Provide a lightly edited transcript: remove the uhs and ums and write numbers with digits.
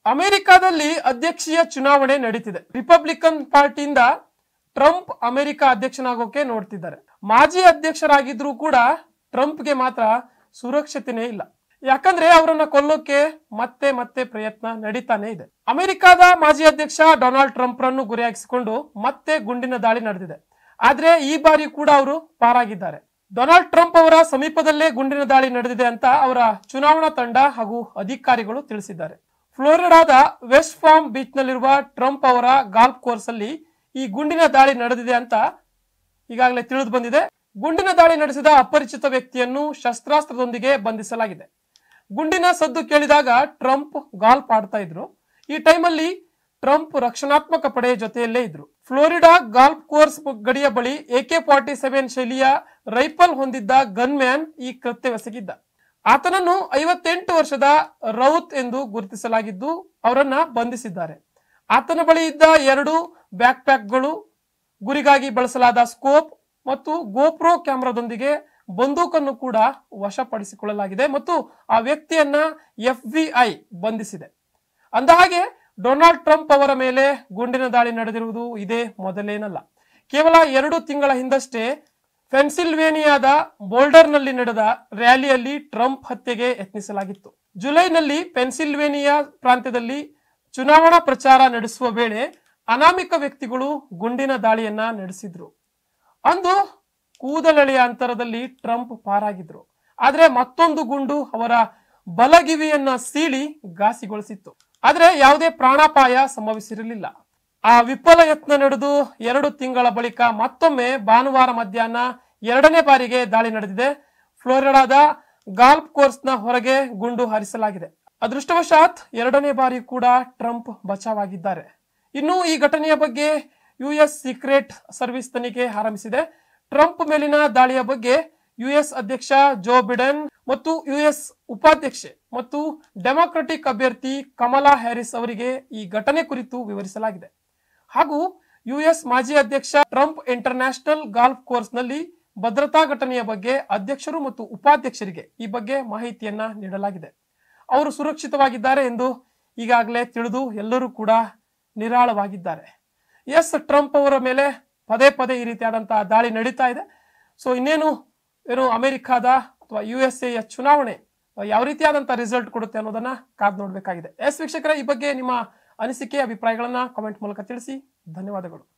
ಅಮೆರಿಕಾದಲ್ಲಿ ಅಧ್ಯಕ್ಷೀಯ ಚುನಾವಣೆ ನಡೀತಿದೆ. ರಿಪಬ್ಲಿಕನ್ ಪಾರ್ಟಿಯಿಂದ ಟ್ರಂಪ್ ಅಮೆರಿಕ ಅಧ್ಯಕ್ಷನಾಗೋಕೆ ನೋಡ್ತಿದ್ದಾರೆ. ಮಾಜಿ ಅಧ್ಯಕ್ಷರಾಗಿದ್ರು ಕೂಡ ಟ್ರಂಪ್ಗೆ ಮಾತ್ರ ಸುರಕ್ಷತೆನೇ ಇಲ್ಲ. ಯಾಕಂದ್ರೆ ಅವರನ್ನ ಕೊಲ್ಲೋಕೆ ಮತ್ತೆ ಮತ್ತೆ ಪ್ರಯತ್ನ ನಡೀತಾನೆ ಇದೆ. ಅಮೆರಿಕದ ಮಾಜಿ ಅಧ್ಯಕ್ಷ ಡೊನಾಲ್ಡ್ ಟ್ರಂಪ್ ರನ್ನು ಗುರಿಯಾಗಿಸಿಕೊಂಡು ಮತ್ತೆ ಗುಂಡಿನ ದಾಳಿ ನಡೆದಿದೆ. ಆದ್ರೆ ಈ ಬಾರಿ ಕೂಡ ಅವರು ಪಾರಾಗಿದ್ದಾರೆ. ಡೊನಾಲ್ಡ್ ಟ್ರಂಪ್ ಅವರ ಸಮೀಪದಲ್ಲೇ ಗುಂಡಿನ ದಾಳಿ ನಡೆದಿದೆ ಅಂತ ಅವರ ಚುನಾವಣಾ ತಂಡ ಹಾಗೂ ಅಧಿಕಾರಿಗಳು ತಿಳಿಸಿದ್ದಾರೆ. ಫ್ಲೋರಿಡಾದ ವೆಸ್ಟ್ ಫಾರ್ಮ್ ಬೀಚ್ ನಲ್ಲಿರುವ ಟ್ರಂಪ್ ಅವರ ಗಾಲ್ಫ್ ಕೋರ್ಸ್ ಅಲ್ಲಿ ಈ ಗುಂಡಿನ ದಾಳಿ ನಡೆದಿದೆ ಅಂತ ಈಗಾಗಲೇ ತಿಳಿದು ಬಂದಿದೆ. ಗುಂಡಿನ ದಾಳಿ ನಡೆಸಿದ ಅಪರಿಚಿತ ವ್ಯಕ್ತಿಯನ್ನು ಶಸ್ತ್ರಾಸ್ತ್ರದೊಂದಿಗೆ ಬಂಧಿಸಲಾಗಿದೆ. ಗುಂಡಿನ ಸದ್ದು ಕೇಳಿದಾಗ ಟ್ರಂಪ್ ಗಾಲ್ಫ್ ಆಡ್ತಾ ಇದ್ರು. ಈ ಟೈಮಲ್ಲಿ ಟ್ರಂಪ್ ರಕ್ಷಣಾತ್ಮಕ ಪಡೆಯ ಜೊತೆಯಲ್ಲೇ ಇದ್ರು. ಫ್ಲೋರಿಡಾ ಗಾಲ್ಫ್ ಕೋರ್ಸ್ ಗಡಿಯ ಬಳಿ AK-47 ಶೈಲಿಯ ರೈಫಲ್ ಹೊಂದಿದ್ದ ಗನ್ ಮ್ಯಾನ್ ಈ ಕೃತ್ಯವೆಸಗಿದ್ದ. ಆತನನ್ನು 58 ವರ್ಷದ ರೌತ್ ಎಂದು ಗುರುತಿಸಲಾಗಿದ್ದು ಅವರನ್ನ ಬಂಧಿಸಿದ್ದಾರೆ. ಆತನ ಬಳಿ ಇದ್ದ 2 ಬ್ಯಾಕ್ ಪ್ಯಾಕ್ಗಳು, ಗುರಿಗಾಗಿ ಬಳಸಲಾದ ಸ್ಕೋಪ್ ಮತ್ತು ಗೋಪ್ರೋ ಕ್ಯಾಮೆರಾದೊಂದಿಗೆ ಬಂದೂಕನ್ನು ಕೂಡ ವಶಪಡಿಸಿಕೊಳ್ಳಲಾಗಿದೆ ಮತ್ತು ಆ ವ್ಯಕ್ತಿಯನ್ನ FBI ಬಂಧಿಸಿದೆ. ಅಂದಹಾಗೆ ಡೊನಾಲ್ಡ್ ಟ್ರಂಪ್ ಅವರ ಮೇಲೆ ಗುಂಡಿನ ದಾಳಿ ನಡೆದಿರುವುದು ಇದೇ ಮೊದಲೇನಲ್ಲ. ಕೇವಲ 2 ತಿಂಗಳ ಹಿಂದಷ್ಟೇ ಪೆನ್ಸಿಲ್ವೇನಿಯಾದ ಬೋಲ್ಡರ್ನಲ್ಲಿ ನಡೆದ ರ್ಯಾಲಿಯಲ್ಲಿ ಟ್ರಂಪ್ ಹತ್ಯೆಗೆ ಯತ್ನಿಸಲಾಗಿತ್ತು. ಜುಲೈನಲ್ಲಿ ಪೆನ್ಸಿಲ್ವೇನಿಯಾ ಪ್ರಾಂತ್ಯದಲ್ಲಿ ಚುನಾವಣಾ ಪ್ರಚಾರ ನಡೆಸುವ ವೇಳೆ ಅನಾಮಿಕ ವ್ಯಕ್ತಿಗಳು ಗುಂಡಿನ ದಾಳಿಯನ್ನ ನಡೆಸಿದ್ರು. ಅಂದು ಕೂದಲೆಳೆಯ ಅಂತರದಲ್ಲಿ ಟ್ರಂಪ್ ಪಾರಾಗಿದ್ರು. ಆದ್ರೆ ಮತ್ತೊಂದು ಗುಂಡು ಅವರ ಬಲಗಿವಿಯನ್ನ ಸೀಳಿ ಘಾಸಿಗೊಳಿಸಿತ್ತು. ಆದ್ರೆ ಯಾವುದೇ ಪ್ರಾಣಾಪಾಯ ಸಂಭವಿಸಿರಲಿಲ್ಲ. ಆ ವಿಫಲ ಯತ್ನ ನಡೆದು 2 ತಿಂಗಳ ಬಳಿಕ ಮತ್ತೊಮ್ಮೆ ಭಾನುವಾರ ಮಧ್ಯಾಹ್ನ 2ನೇ ಬಾರಿಗೆ ದಾಳಿ ನಡೆದಿದೆ. ಫ್ಲೋರಿಡಾದ ಗಾಲ್ಫ್ ಕೋರ್ಸ್ನ ಹೊರಗೆ ಗುಂಡು ಹಾರಿಸಲಾಗಿದೆ. ಅದೃಷ್ಟವಶಾತ್ 2ನೇ ಬಾರಿ ಕೂಡ ಟ್ರಂಪ್ ಬಚಾವಾಗಿದ್ದಾರೆ. ಇನ್ನು ಈ ಘಟನೆಯ ಬಗ್ಗೆ US ಸೀಕ್ರೆಟ್ ಸರ್ವಿಸ್ ತನಿಖೆ ಆರಂಭಿಸಿದೆ. ಟ್ರಂಪ್ ಮೇಲಿನ ದಾಳಿಯ ಬಗ್ಗೆ US ಅಧ್ಯಕ್ಷ ಜೋ ಬಿಡೆನ್ ಮತ್ತು US ಉಪಾಧ್ಯಕ್ಷೆ ಮತ್ತು ಡೆಮಾಕ್ರೆಟಿಕ್ ಅಭ್ಯರ್ಥಿ ಕಮಲಾ ಹ್ಯಾರಿಸ್ ಅವರಿಗೆ ಈ ಘಟನೆ ಕುರಿತು ವಿವರಿಸಲಾಗಿದೆ. ಹಾಗೂ US ಮಾಜಿ ಅಧ್ಯಕ್ಷ ಟ್ರಂಪ್ ಇಂಟರ್ನ್ಯಾಷನಲ್ ಗಾಲ್ಫ್ ಕೋರ್ಸ್ ನಲ್ಲಿ ಭದ್ರತಾ ಘಟನೆಯ ಬಗ್ಗೆ ಅಧ್ಯಕ್ಷರು ಮತ್ತು ಉಪಾಧ್ಯಕ್ಷರಿಗೆ ಈ ಬಗ್ಗೆ ಮಾಹಿತಿಯನ್ನ ನೀಡಲಾಗಿದೆ. ಅವರು ಸುರಕ್ಷಿತವಾಗಿದ್ದಾರೆ ಎಂದು ಈಗಾಗಲೇ ತಿಳಿದು ಎಲ್ಲರೂ ಕೂಡ ನಿರಾಳವಾಗಿದ್ದಾರೆ. ಟ್ರಂಪ್ ಅವರ ಮೇಲೆ ಪದೇ ಪದೇ ಈ ರೀತಿಯಾದಂತಹ ದಾಳಿ ನಡೀತಾ ಇದೆ. ಸೊ ಇನ್ನೇನು ಅಮೆರಿಕಾದ ಅಥವಾ USA ಯ ಚುನಾವಣೆ ಯಾವ ರೀತಿಯಾದಂತಹ ರಿಸಲ್ಟ್ ಕೊಡುತ್ತೆ ಅನ್ನೋದನ್ನ ಕಾದು ನೋಡಬೇಕಾಗಿದೆ. ವೀಕ್ಷಕರೇ, ಈ ಬಗ್ಗೆ ನಿಮ್ಮ ಅನಿಸಿಕೆ ಅಭಿಪ್ರಾಯಗಳನ್ನ ಕಾಮೆಂಟ್ ಮೂಲಕ ತಿಳಿಸಿ. ಧನ್ಯವಾದಗಳು.